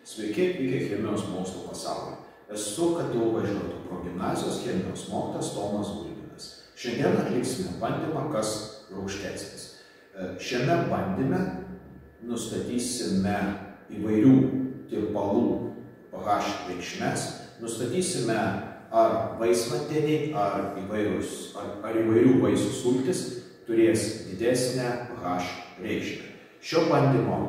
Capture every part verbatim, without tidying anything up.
Sveiki, iki chemijos mokslo pasaulio. Esu K T U Vaižganto progimnazijos chemijos mokytojas Tomas Gulbinas. Šiandien atliksime bandymą, kas rūgštesnis. Šiame bandyme nustatysime įvairių tirpalų pH reikšmes, nustatysime ar vaisvandeniai, ar, įvairius, ar, ar įvairių vaisių sultys turės didesnę pH reikšmę. Šio bandymo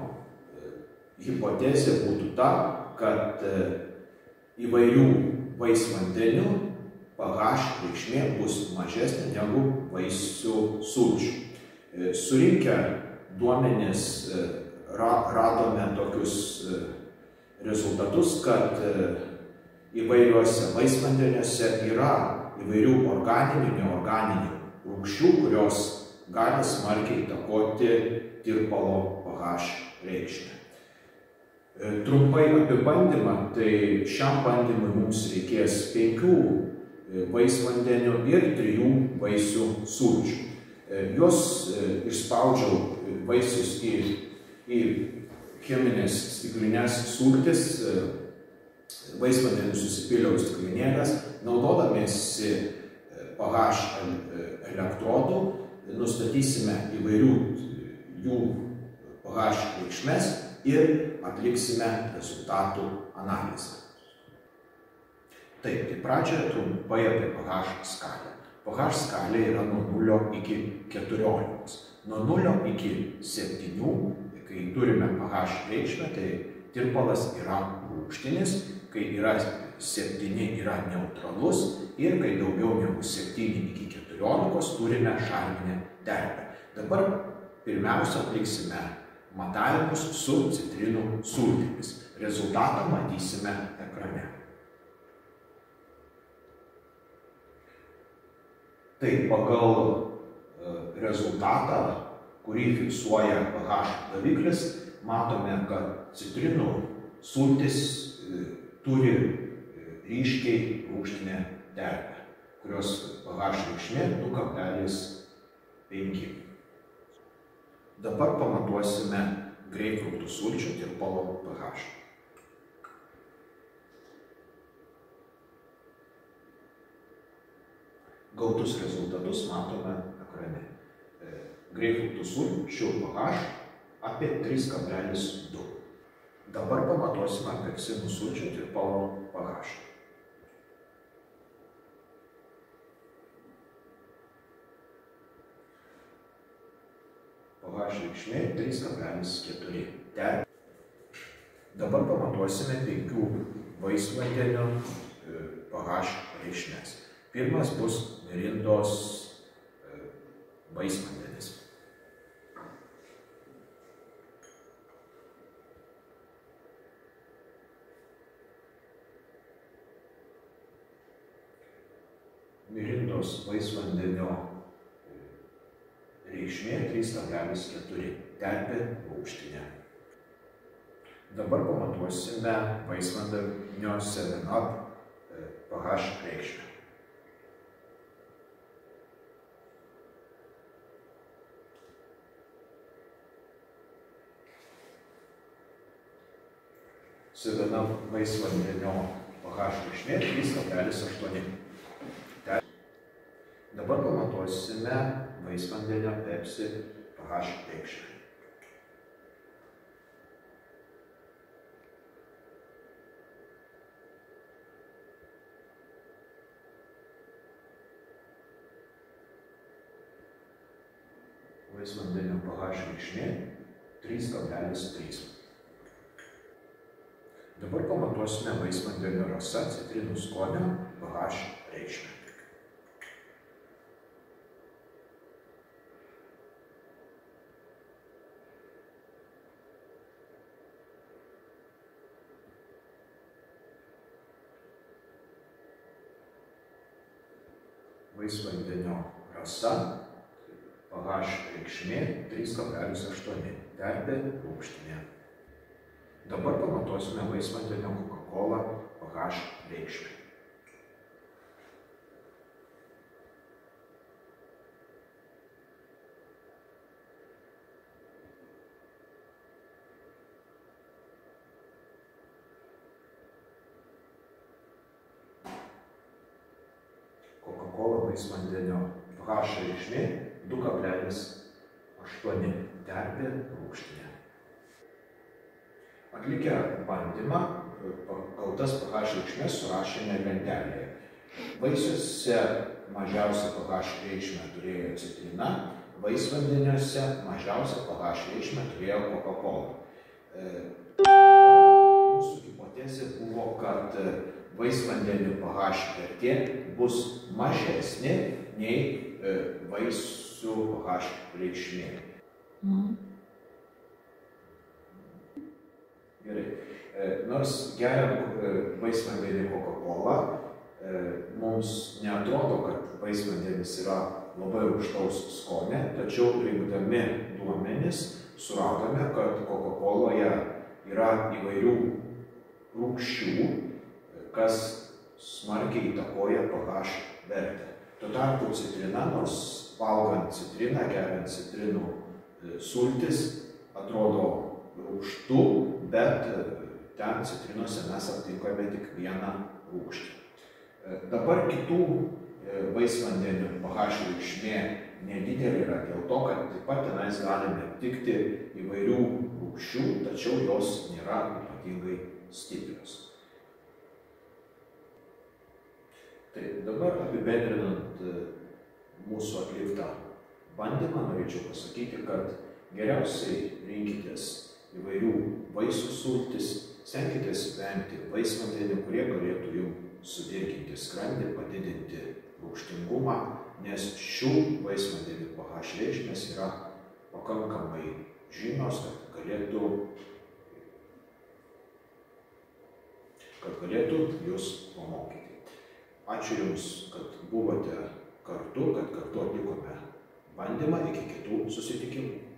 hipotezė būtų ta, kad įvairių vaisvandenių pH reikšmė bus mažesnė negu vaisių sulčių. Surinkę duomenis radome tokius rezultatus, kad įvairiuose vaisvandeniuose yra įvairių organinių, neorganinių rūgščių, kurios gali smarkiai įtakoti tirpalo pH reikšmę. Trumpai apie bandymą, tai šiam bandymui mums reikės penkių vaisvandenių ir trijų vaisių sulčių. Juos išspaudžiau vaisius į, į cheminės stiklinės sultis, vaisvandenius susipyliau į stiklinėles, naudodamiesi pH elektrodų, nustatysime įvairių jų pH reikšmes ir atliksime rezultatų analizę. Taip, tai pradžioje trumpai apie pH skalę. pH skalė yra nuo nulio iki keturiolikos. Nuo nulio iki septynių, kai turime pH reikšmę, tai tirpalas yra rūgštinis, kai yra septyni yra neutralus ir kai daugiau negu septyni iki keturiolikos turime šarminę terpę. Dabar pirmiausia atliksime matavimus su citrinų sultimis. Rezultatą matysime ekrane. Tai pagal rezultatą, kurį fiksuoja pH daviklis, matome, kad citrinų sultis turi ryškiai rūgštinę terpę, kurios pH reikšmė du kablelis penki. Dabar pamatuosime greipfrutų sulčių tirpalo pH. Gautus rezultatus matome ekrane. Greipfrutų sulčių pH apie trys kablelis du. Dabar pamatuosime apelsinų sulčių tirpalo pH. pH reikšmė trys kablelis keturi. Dabar pamatuosime penkių vaisvandenių pH reikšmes. Pirmas bus mirindos vaisvandenis. Mirindos vaisvandenio reikšmė trys kablelis keturi, terpė rūgštinė. Dabar pamatuosime vaisvandenio seven up pH reikšmę. seven up vaisvandenio pH reikšmė trys kablelis aštuoni. Dabar pamatuosime vaisvandenio Pepsi pH reikšmę. Vaisvandenio pH reikšmė trys kablelis trys. Dabar pamatuosime vaisvandenio rasa citrinų skonio pH reikšmę. Vaisvandenio rasa pH reikšmė trys kablelis aštuoni, terpė rūgštinė. Dabar pamatuosime vaisvandenio Coca-Cola pH reikšmę. Coca-Cola vaisvandenio pH reikšmė du kablelis aštuoni, terpė rūgštinė. Atlikę bandymą, gautas pH reikšmės surašėme lentelėje. Vaisiuose mažiausią pH reikšmę turėjo citrina, vaisvandeniuose mažiausią pH reikšmę turėjo Coca-Cola. Mūsų hipotezė buvo, kad vaisvandenių pH vertė bus mažesnė nei vaisių pH reikšmė. Mm. Gerai. Nors geriant vaisvandenį Coca-Cola, mums neatrodo, kad vaisvandenis yra labai rūgštaus skonio, tačiau rinkdami duomenis suradome, kad Coca-Coloje yra įvairių rūgščių, kas smarkiai įtakoja pH vertę. Tuo tarpu citrina, nors valgant citriną, geriant citrinų sultis, atrodo rūgštų, bet ten citrinose mes aptinkame tik vieną rūgštį. Dabar kitų vaisvandenių pH reikšmė nedidelė yra dėl to, kad taip pat tenais galime aptikti įvairių rūgščių, tačiau jos nėra ypatingai stiprios. Tai dabar apibendrinant mūsų atliktą bandymą, norėčiau pasakyti, kad geriausiai rinkitės įvairių vaisių sultis, stenkitės vengti vaisvandenių, kurie galėtų jums sudirginti skrandį, padidinti rūgštingumą, nes šių vaisvandenių pH reikšmės yra pakankamai žymios, kad galėtų, kad galėtų jūs pamokyti. Ačiū Jums, kad buvote kartu, kad kartu atlikome bandymą. Iki kitų susitikimų.